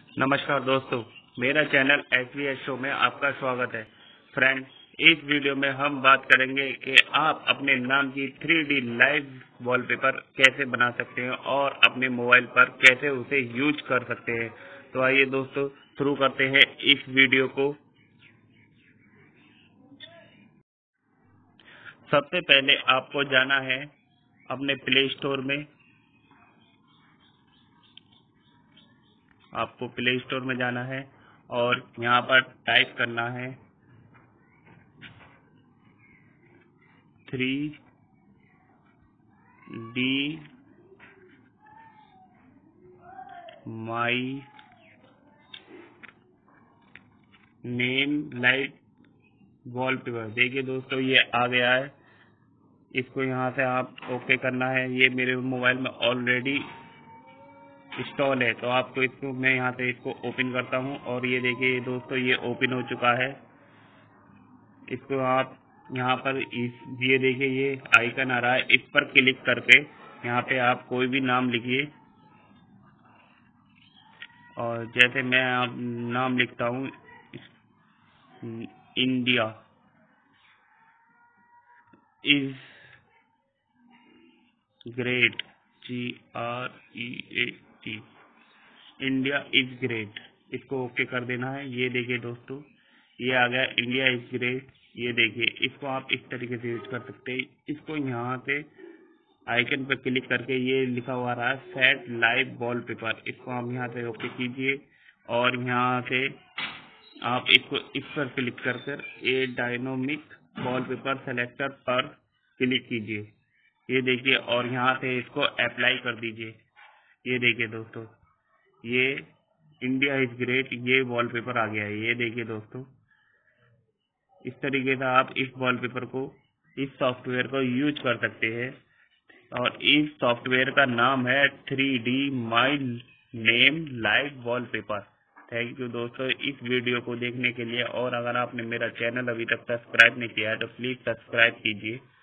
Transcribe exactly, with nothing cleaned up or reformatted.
नमस्कार दोस्तों, मेरा channel S V S show में आपका स्वागत है। फ्रेंड, इस वीडियो में हम बात करेंगे कि आप अपने नाम की थ्री डी लाइव वॉलपेपर कैसे बना सकते हैं और अपने मोबाइल पर कैसे उसे यूज कर सकते हैं। तो आइए दोस्तों, शुरू करते हैं इस वीडियो को। सबसे पहले आपको जाना है अपने प्ले स्टोर में। आपको प्ले स्टोर में जाना है और यहाँ पर टाइप करना है three D my name light wallpaper. देखिए दोस्तों, ये आ गया है। इसको यहाँ से आप ओके करना है। ये मेरे मोबाइल में ऑलरेडी इंस्टॉल है, तो आपको इसको मैं यहाँ से इसको ओपन करता हूँ और ये देखिए दोस्तों, ये ओपन हो चुका है। इसको आप यहाँ पर इस ये देखिए, ये आइकन आ रहा है, इस पर क्लिक करके यहाँ पे आप कोई भी नाम लिखिए। और जैसे मैं आप नाम लिखता हूँ India is great, G R E A T, India is great. इसको ओके कर देना है। ये देखिए दोस्तों, ये आ गया इंडिया इज ग्रेट। ये देखिए, इसको आप इस तरीके से यूज कर सकते हैं। इसको यहाँ से आइकन पर क्लिक करके ये लिखा हुआ रहा है सेट लाइव वॉलपेपर, इसको आप यहाँ से ओके कीजिए और यहाँ से आप इसको इस पर क्लिक कर कर ए डायनामिक वॉलपेपर सेलेक्टर पर क्लिक कीजिए। ये देखिए, और यहाँ से इसको अप्लाई कर दीजिए। ये देखिए दोस्तों, ये इंडिया इज ग्रेट, ये वॉलपेपर आ गया है। ये देखिए दोस्तों, इस तरीके से आप इस वॉलपेपर को, इस सॉफ्टवेयर को यूज कर सकते हैं। और इस सॉफ्टवेयर का नाम है three D my name live wallpaper. Thank you दोस्तों इस वीडियो को देखने के लिए। और अगर आपने मेरा चैनल अभी तक सब्सक्राइब नहीं किया है तो प्लीज सब्सक्राइब कीजिए।